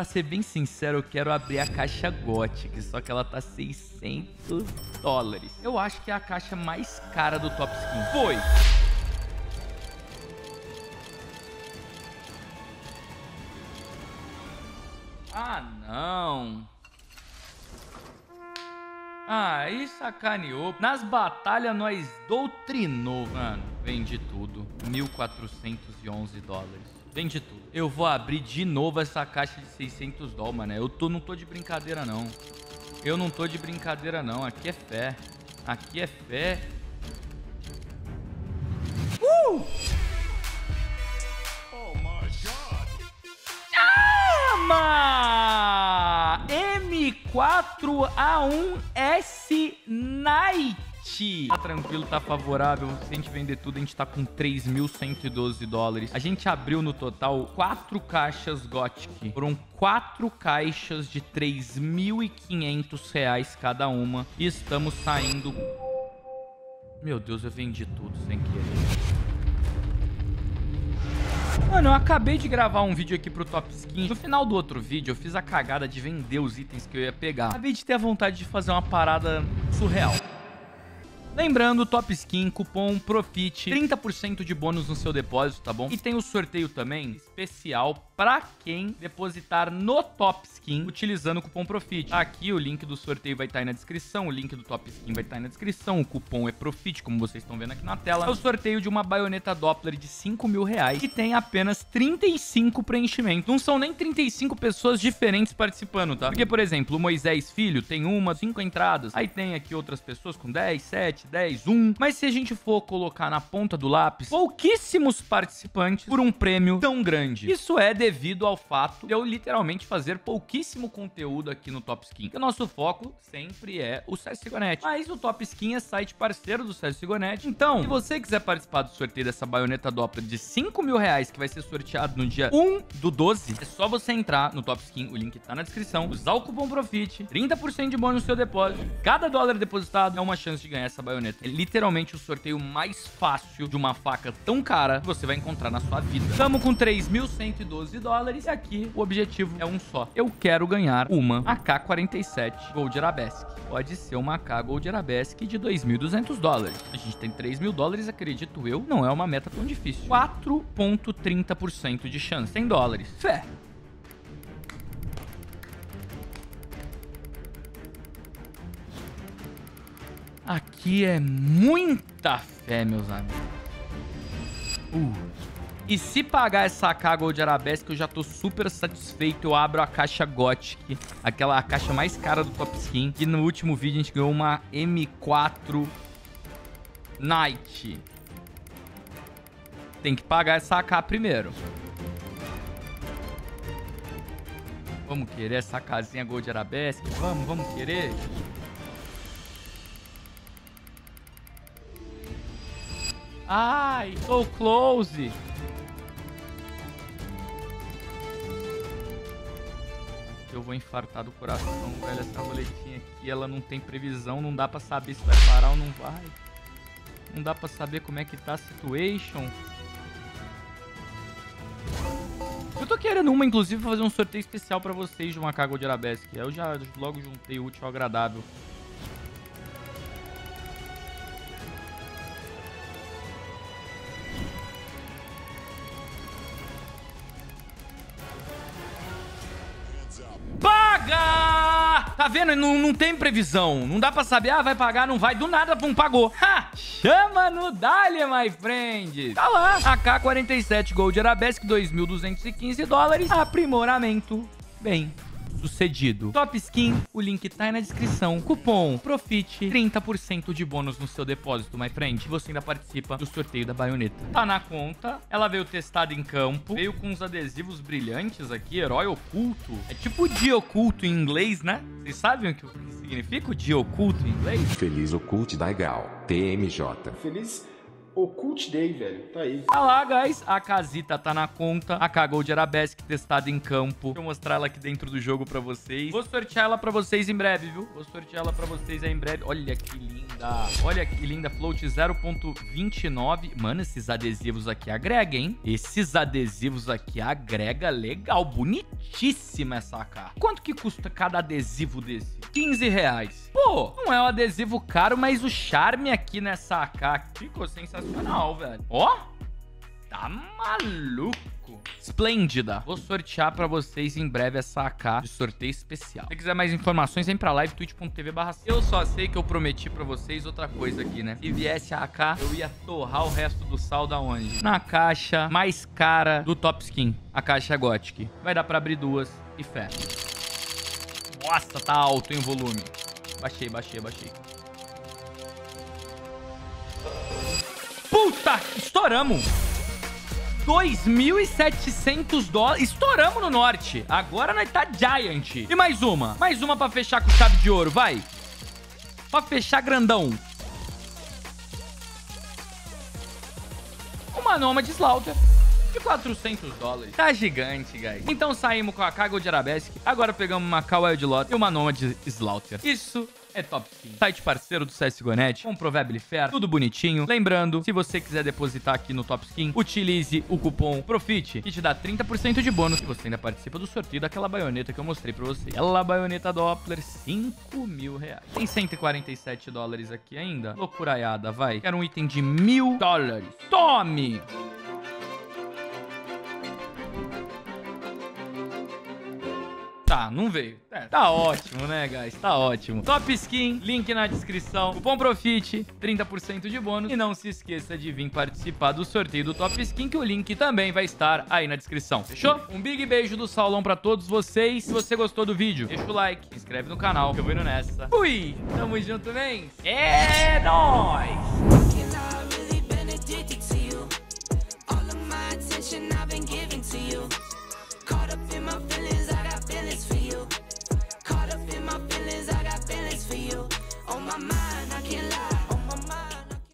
Pra ser bem sincero, eu quero abrir a caixa Gothic, só que ela tá $600. Eu acho que é a caixa mais cara do Top Skin. Foi! Ah, não. Ah, aí sacaneou. Nas batalhas nós doutrinou. Mano, vende tudo. $1.411. Vende tudo. Eu vou abrir de novo essa caixa de $600, mano. Não tô de brincadeira, não. Eu não tô de brincadeira, não. Aqui é fé. Aqui é fé. Chama! M4A1S Night. Tá tranquilo, tá favorável. Se a gente vender tudo, a gente tá com $3.112. A gente abriu no total 4 caixas Gothic. Foram 4 caixas de R$3.500 cada uma. E estamos saindo... Meu Deus, eu vendi tudo sem querer. Mano, eu acabei de gravar um vídeo aqui pro Top Skin. No final do outro vídeo, eu fiz a cagada de vender os itens que eu ia pegar. Acabei de ter a vontade de fazer uma parada surreal. Lembrando, Top Skin, cupom PROFIT, 30% de bônus no seu depósito, tá bom? E tem o sorteio também, especial pra quem depositar no Top Skin utilizando o cupom PROFIT. Aqui o link do sorteio vai estar aí na descrição, o link do Top Skin vai estar aí na descrição, o cupom é PROFIT, como vocês estão vendo aqui na tela. É o sorteio de uma baioneta Doppler de R$5.000 que tem apenas 35 preenchimentos. Não são nem 35 pessoas diferentes participando, tá? Porque, por exemplo, o Moisés Filho tem 5 entradas, aí tem aqui outras pessoas com 10, 7, 10, 1. Mas se a gente for colocar na ponta do lápis, pouquíssimos participantes por um prêmio tão grande. Isso é devido ao fato de eu literalmente fazer pouquíssimo conteúdo aqui no Top Skin. Porque o nosso foco sempre é o CSGO.net. Mas o Top Skin é site parceiro do CSGO.net. Então, se você quiser participar do sorteio dessa baioneta Doppler de R$5.000 que vai ser sorteado no dia 1/12, é só você entrar no Top Skin, o link tá na descrição, usar o cupom PROFIT, 30% de bônus no seu depósito. Cada dólar depositado é uma chance de ganhar essa baioneta. É literalmente o sorteio mais fácil de uma faca tão cara que você vai encontrar na sua vida. Estamos com $3.112 e aqui o objetivo é um só. Eu quero ganhar uma AK-47 Gold Arabesque. Pode ser uma AK Gold Arabesque de $2.200. A gente tem $3.000, acredito eu. Não é uma meta tão difícil. 4,30% de chance. $100. Fé. Aqui é muita fé, meus amigos. E se pagar essa AK Gold Arabesque, eu já tô super satisfeito. Eu abro a caixa Gothic, aquela caixa mais cara do Top Skin. E no último vídeo a gente ganhou uma M4 Night. Tem que pagar essa AK primeiro. Vamos querer essa casinha Gold Arabesque? Vamos querer? Ai, so close. Eu vou infartar do coração, velho. Essa roletinha aqui, ela não tem previsão. Não dá pra saber se vai parar ou não vai. Não dá pra saber como é que tá a situation. Eu tô querendo uma, inclusive, fazer um sorteio especial pra vocês de uma AK Gold Arabesque. Eu já logo juntei o útil ao agradável. Paga! Tá vendo? Não tem previsão. Não dá pra saber, vai pagar, não vai. Do nada, pum, pagou. Ha! Chama no Dali, my friend. Tá lá. AK-47 Gold Arabesque, $2.215. Aprimoramento. Bem sucedido. Top Skin, o link tá aí na descrição. Cupom PROFIT, 30% de bônus no seu depósito, my friend. Você ainda participa do sorteio da baioneta. Tá na conta. Ela veio testada em campo. Veio com uns adesivos brilhantes aqui. Herói oculto. É tipo dia oculto em inglês, né? Vocês sabem o que significa o dia oculto em inglês? Feliz Occult da Egal. TMJ. Feliz Occult Day, velho. Tá aí. Tá lá, guys. A casita tá na conta. A K-Gold Arabesque testada em campo. Deixa eu mostrar ela aqui dentro do jogo pra vocês. Vou sortear ela pra vocês em breve, viu? Vou sortear ela pra vocês aí em breve. Olha que linda. Olha que linda. Float 0.29. Mano, esses adesivos aqui agrega, hein? Esses adesivos aqui agrega legal. Bonitíssima essa AK. Quanto que custa cada adesivo desse? R$15. Pô, não é um adesivo caro, mas o charme aqui nessa AK ficou sensacional, velho. Ó, tá maluco. Esplêndida. Vou sortear pra vocês em breve essa AK de sorteio especial. Se quiser mais informações, vem pra live, twitch.tv/. Eu só sei que eu prometi pra vocês outra coisa aqui, né? Se viesse a AK, eu ia torrar o resto do saldo aonde? Na caixa mais cara do Top Skin. A caixa Gothic. Vai dar pra abrir duas e fecha. Nossa, tá alto, hein, o volume. Baixei. Puta, estouramos. $2.700. Estouramos no norte. Agora nós tá Giant. E mais uma. Mais uma pra fechar com chave de ouro, vai. Pra fechar grandão. Uma Nomad Slaughter de $400. Tá gigante, guys. Então saímos com a K-Gold Arabesque. Agora pegamos uma K-Wild Lot e uma Nomad Slaughter. Isso é Top Skin. Site parceiro do CSGO.net, com Provable Fair, tudo bonitinho. Lembrando, se você quiser depositar aqui no Top Skin, utilize o cupom PROFIT, que te dá 30% de bônus. E você ainda participa do sorteio daquela baioneta que eu mostrei pra você. Aquela baioneta Doppler, R$5.000. Tem $147 aqui ainda. Loucuraiada, vai. Quero um item de $1.000. Tome! Tá, não veio. É, tá ótimo, né, guys? Tá ótimo. Top Skin, link na descrição. Cupom PROFIT, 30% de bônus. E não se esqueça de vir participar do sorteio do Top Skin, que o link também vai estar aí na descrição. Fechou? Um big beijo do Saulão pra todos vocês. Se você gostou do vídeo, deixa o like, se inscreve no canal, que eu vou indo nessa. Fui! Tamo junto, mens! É nóis! On my mind, I can't lie.